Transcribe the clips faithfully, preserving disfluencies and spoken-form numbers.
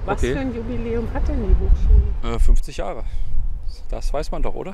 Was Okay. für ein Jubiläum hat denn die Hochschule? Äh, fünfzig Jahre. Das weiß man doch, oder?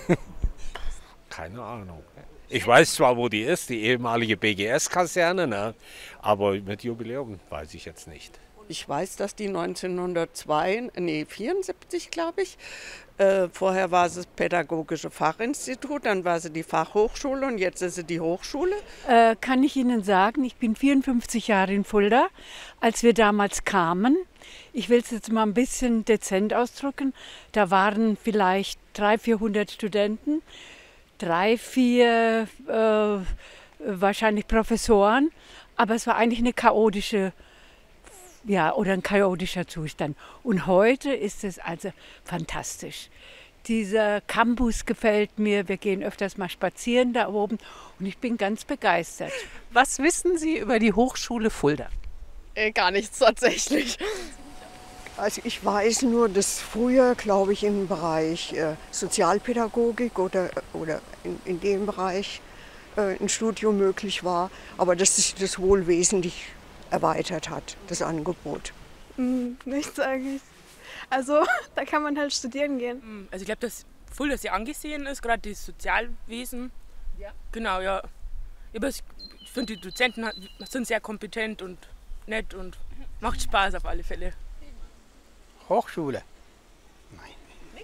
Keine Ahnung. Ich weiß zwar, wo die ist, die ehemalige B G S-Kaserne, ne? Aber mit Jubiläum weiß ich jetzt nicht. Ich weiß, dass die neunzehnhundertzwei, nee, vierundsiebzig, glaube ich, äh, vorher war es das Pädagogische Fachinstitut, dann war sie die Fachhochschule und jetzt ist sie die Hochschule. Äh, kann ich Ihnen sagen, ich bin vierundfünfzig Jahre in Fulda, als wir damals kamen. Ich will es jetzt mal ein bisschen dezent ausdrücken. Da waren vielleicht dreihundert, vierhundert Studenten, drei, vier äh, wahrscheinlich Professoren, aber es war eigentlich eine chaotische Ja, oder ein chaotischer Zustand. Und heute ist es also fantastisch. Dieser Campus gefällt mir. Wir gehen öfters mal spazieren da oben und ich bin ganz begeistert. Was wissen Sie über die Hochschule Fulda? Äh, gar nichts tatsächlich. Also ich weiß nur, dass früher, glaube ich, im Bereich äh, Sozialpädagogik oder, oder in, in dem Bereich äh, ein Studium möglich war, aber dass sich das wohl wesentlich erweitert hat, das Angebot. Hm, nichts eigentlich. Also da kann man halt studieren gehen. Also ich glaube, dass Fulda sehr angesehen ist, gerade das Sozialwesen. Ja. Genau, ja. Aber ich finde, die Dozenten sind sehr kompetent und nett und macht Spaß auf alle Fälle. Hochschule? Nein.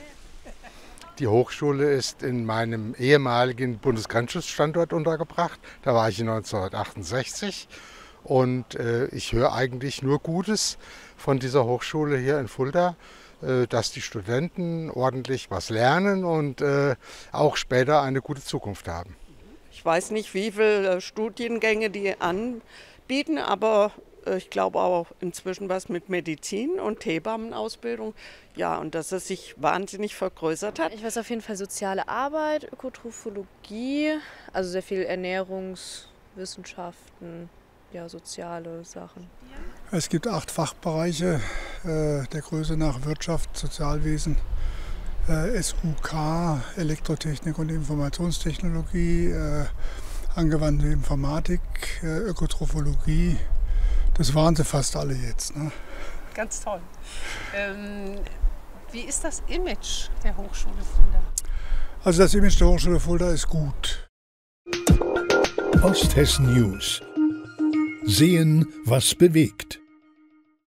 Die Hochschule ist in meinem ehemaligen Bundesgrenzschutzstandort untergebracht. Da war ich neunzehnhundertachtundsechzig. Und äh, ich höre eigentlich nur Gutes von dieser Hochschule hier in Fulda, äh, dass die Studenten ordentlich was lernen und äh, auch später eine gute Zukunft haben. Ich weiß nicht, wie viele Studiengänge die anbieten, aber äh, ich glaube auch inzwischen was mit Medizin und Hebammenausbildung. Ja, und dass es sich wahnsinnig vergrößert hat. Ich weiß auf jeden Fall soziale Arbeit, Ökotrophologie, also sehr viel Ernährungswissenschaften. Ja, soziale Sachen. Es gibt acht Fachbereiche äh, der Größe nach Wirtschaft, Sozialwesen, äh, S U K, Elektrotechnik und Informationstechnologie, äh, angewandte Informatik, äh, Ökotrophologie. Das waren sie fast alle jetzt. Ne? Ganz toll. Ähm, wie ist das Image der Hochschule Fulda? Also das Image der Hochschule Fulda ist gut. Osthessen News. Sehen, was bewegt.